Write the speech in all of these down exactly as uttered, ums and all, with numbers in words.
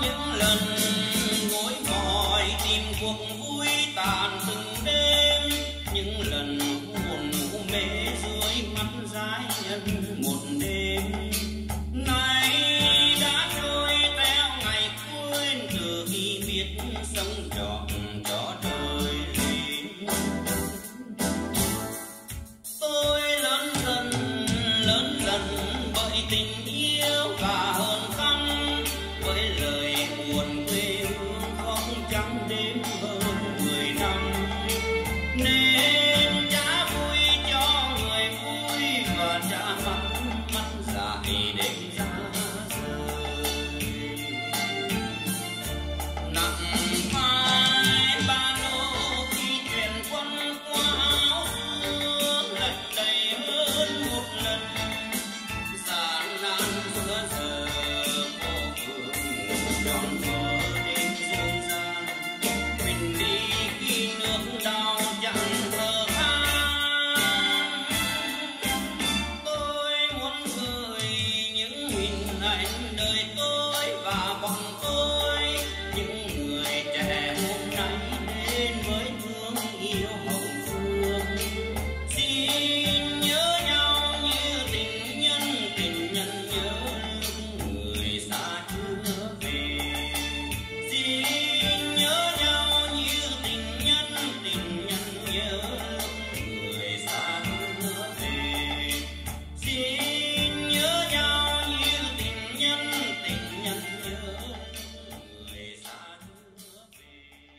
những lần gối gọi tìm cuộc vui tàn từng đêm, những lần buồn ngủ mê dưới mắt dãi nhân một đêm. Nay đã trôi theo ngày quên từ khi biết sống trọn cho đời lên. Tôi lớn dần lớn dần bởi tình yêu và hơn khăn, với lời buồn quê hương không trắng đêm hơn mười năm, nên trả vui cho người vui và trả mắt mắt dại đêm ra rời. Nặng vai ba lô khi chuyển quân qua áo xưa, lật đầy hơn một lần gian nan giữa giờ phố phường tròn vỡ đêm dương gian. Mình đi khi nước đau chẳng thở than, tôi muốn gửi những hình ảnh đời tôi và bọn tôi, những người trẻ hôm nay đến với thương yêu hậu phương. Xin nhớ nhau như tình nhân, tình nhân nhớ lúc người xa chưa về. Xin nhớ nhau như tình nhân, tình nhân nhớ lúc người xa chưa về. Xin nhớ nhau như tình nhân, tình nhân nhớ lúc người xa chưa về.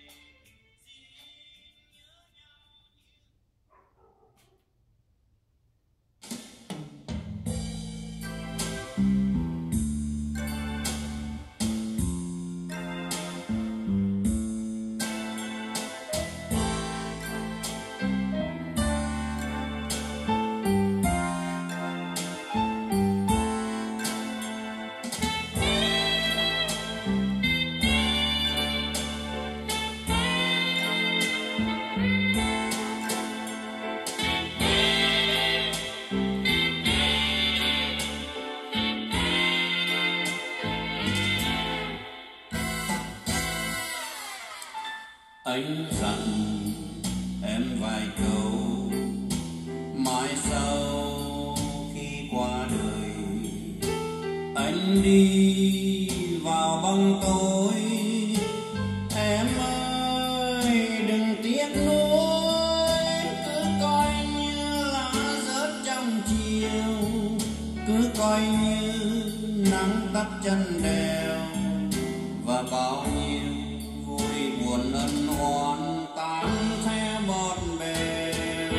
Anh dặn em vài câu mai sau khi qua đời, anh đi vào bóng tối. Em ơi đừng tiếc nuối, cứ coi như lá rớt trong chiều, cứ coi như nắng tắt chân đèo, và bao nhiêu vui buồn ân oán tan theo bọt bèo.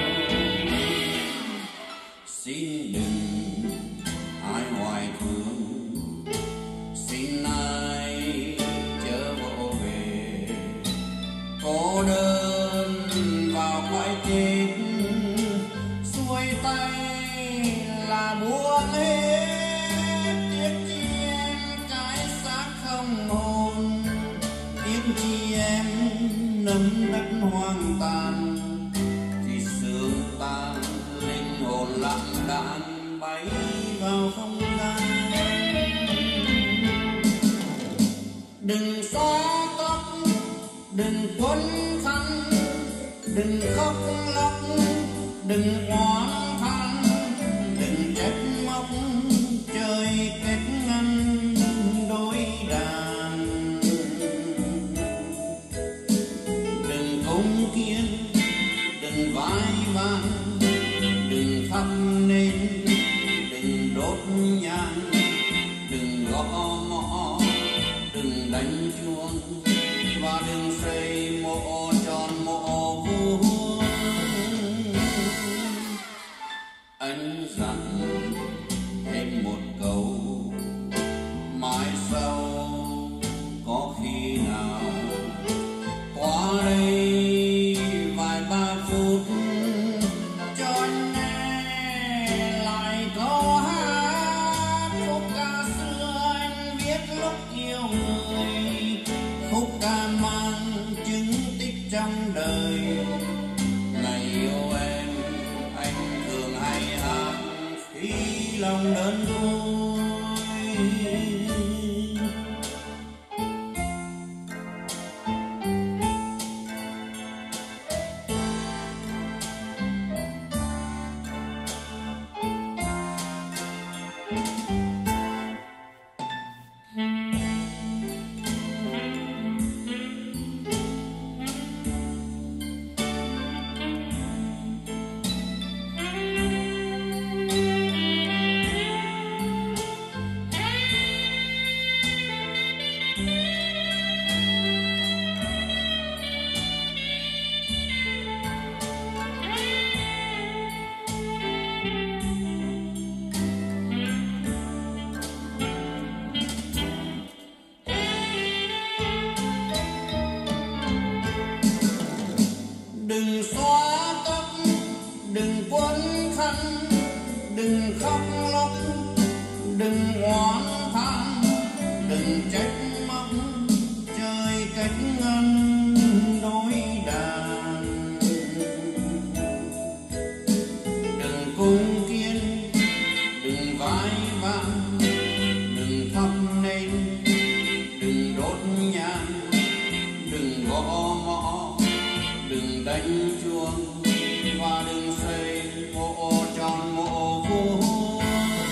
Xin đừng ai hoài thương, xin ai chớ vỗ về, cô đơn vào cõi chết, xuôi tay là buông hết. Tiếc chi em cái xác không hồn, tiếc chi em nấm đất hoang tàn, thì xương tan linh hồn lặng đãng bay vào không gian. Đừng xóa tóc, đừng quấn khăn, đừng khóc lóc, đừng oán than, đừng trách móc trời kết ngăn đôi đàn. Đừng cống kiên, đừng vai vang, đừng thắp nến, đừng đốt nhang, đừng gõ mõ, đừng đánh chuông, và đừng xây mộ tròn mộ vuông. Anh dặn thêm một câu mai sau có khi nào qua đây vài ba phút cho anh nghe lại câu hát khúc ca xưa anh viết lúc yêu người, khúc ca mang chứng tích trong đời. Ngày yêu em anh thường hay hát khi lòng đơn côi. đừng khóc lóc, đừng oán than, đừng trách móc trời cách ngăn đôi đàn. Đừng cung kiên, đừng vai vang, đừng thắp nến, đừng đốt nhang, đừng gõ mõ, đừng đánh chuông, và đừng xây mộ tròn mộ vuông.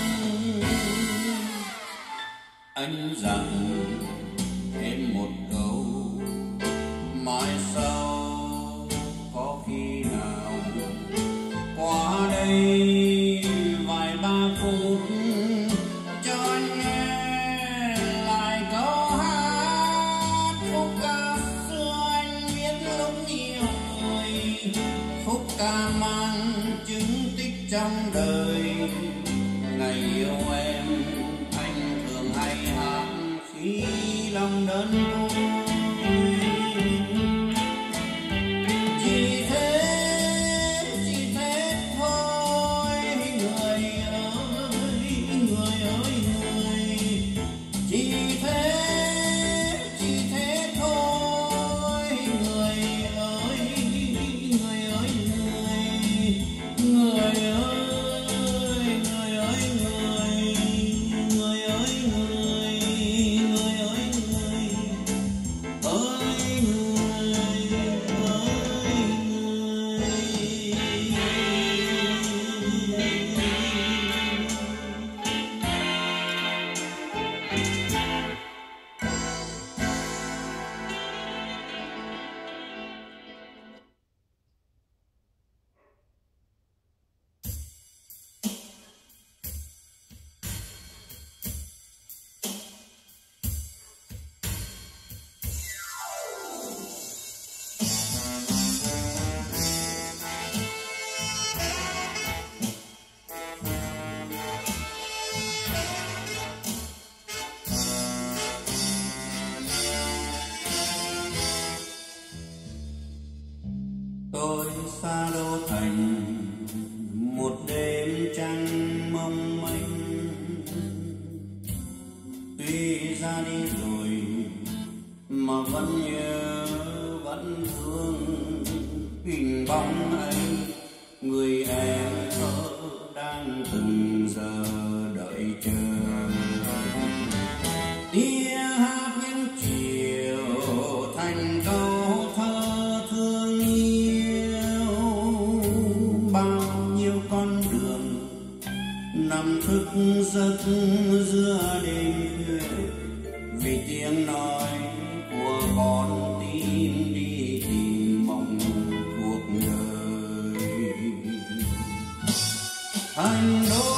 Anh dặn thêm một câu, mai sau có khi nào qua đây vài ba phút cho anh nghe lại câu hát khúc ca xưa anh viết lúc nhiều người, khúc ca mang chứng tích trong đời. Ngày yêu em anh thường hay hát khi lòng đơn côi. Chỉ thế, chỉ thế thôi người ơi, người ơi người. Chỉ thế, chỉ thế thôi người ơi, người ơi người. Người ơi, người ơi người, người ơi người, người ơi người. Ơi người, ơi người. Tôi xa đô thành một đêm trăng mong manh, tuy ra đi rồi mà vẫn nhớ vẫn thương hình bóng anh, người em thơ đang từng giờ đợi chờ. Tiếng hát những chiều thành câu thơ thương yêu, bao nhiêu con đường nằm thức giấc giữa đêm khuya, vì tiếng nói của con tim đi tìm mong cuộc đời. Thành đô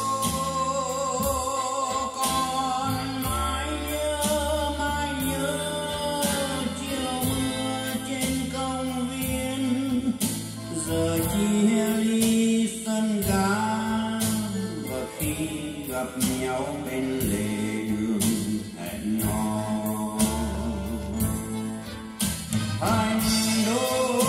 con mãi nhớ, mãi nhớ chiều mưa trên công viên, giờ chia ly sân ga, và khi gặp nhau bên lề đường hẹn hò. Thành đô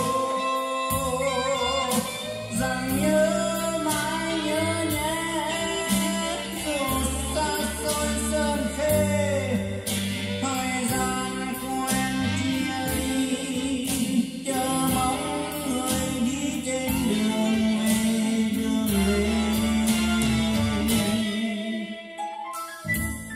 rằng nhớ mãi nhớ nhé, dù xa xôi sơn khê, thời gian quen chia ly, chờ mong người đi trên đường về, đường về.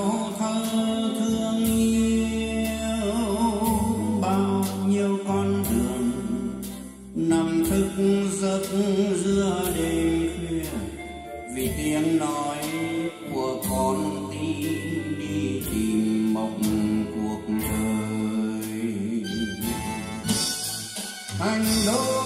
nhau thơ thương yêu, bao nhiêu con đường nằm thức giấc giữa đêm khuya, vì tiếng nói của con tim đi tìm mộng cuộc đời. Thành đô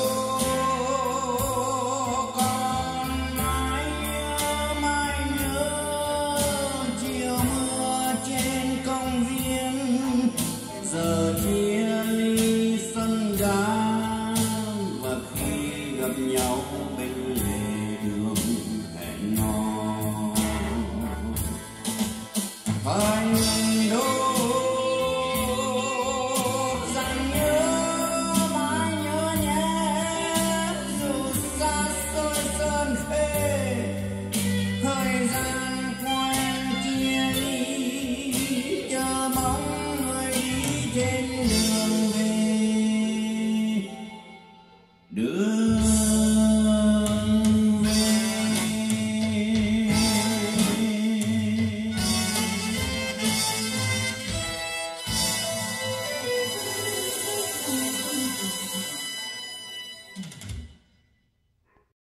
con mãi nhớ, mãi nhớ chiều mưa trên công viên, giờ chia ly sân ga, và khi gặp nhau bên lề đường hẹn hò. Anh